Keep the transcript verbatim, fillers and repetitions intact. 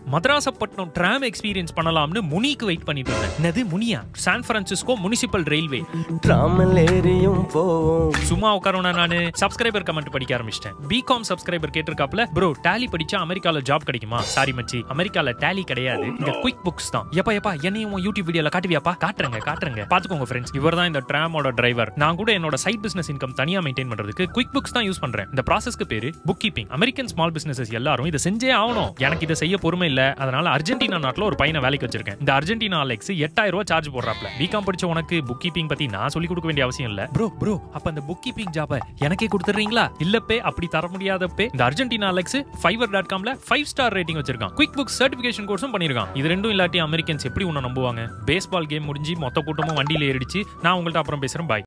Madrasapattinam DRAM experience பண்ணலாம்னு முனிக்கு wait பண்ணிட்டு இருந்தேன். என்னது முனியா? San Francisco municipal railway. டிராமில் ஏறியும் போவோம். சும்மா உட்காரோனா நானு சப்ஸ்கிரைபர் கமெண்ட் படிக்க ஆரம்பிச்சிட்டேன். பிகாம் சப்ஸ்கிரைபர் கேட்டிருக்காப்ல, ப்ரோ டேலி படிச்சா அமெரிக்கால ஜாப் கிடைக்குமா? சாரி மச்சி, அமெரிக்கால டேலி கிடையாது, இங்க குயிக் புக்ஸ் தான். எப்பா எப்பா என்னையும் யூடியூப் வீடியோல காட்டுவியாப்பா? காட்டுறங்க காட்டுறங்க பாத்துக்கோங்க ஃப்ரெண்ட்ஸ். இவர் தான் இந்த டிராமோட டிரைவர். நான் கூட என்னோட சைட் பிசினஸ் இன்கம் தனியா மெயின்டைன் பண்றதுக்கு குயிக் புக்ஸ் தான் யூஸ் பண்றேன். இந்த ப்ராசஸ்க்கு பேரு bookkeeping. American small businesses எல்லாரும் இதை செஞ்சே ஆகணும். எனக்கு இதை செய்ய பொறுமை இல்ல, அதனால அர்ஜென்டினா நாட்டுல ஒரு பையனை வேலைக்கு வச்சிருக்கேன். இந்த அர்ஜென்டினா அலெக்ஸ் எட்டாயிரம் ரூபாய் சார்ஜ் போடுறாப்ல. பிகாம் படிச்ச உனக்கு புக் கீப்பிங் பத்தி நான் சொல்லி கொடுக்க வேண்டிய அவசியம் இல்ல. ப்ரோ ப்ரோ அப்ப அந்த புக் கீப்பிங் ஜாப எனக்கே கொடுத்துறீங்களா? இல்லப்பே, அப்படி தர முடியாதப்பே. இந்த அர்ஜென்டினா அலெக்ஸ் ஃபைவர் டாட் காம்ல ஃபைவ் ஸ்டார் ரேட்டிங் வச்சிருக்கான். குயிக் புக் சர்டிபிகேஷன் கோர்ஸும் பண்ணிருக்கான். இது ரெண்டும் இல்லாட்டி அமெரிக்கன்ஸ் எப்படி உன்னை நம்புவாங்க? பேஸ்பால் கேம் முடிஞ்சு மொத்த கூட்டமும் வண்டியில ஏறிடுச்சு. நான் உங்கள்ட்ட அப்புறம் பேசுறேன். பாய்.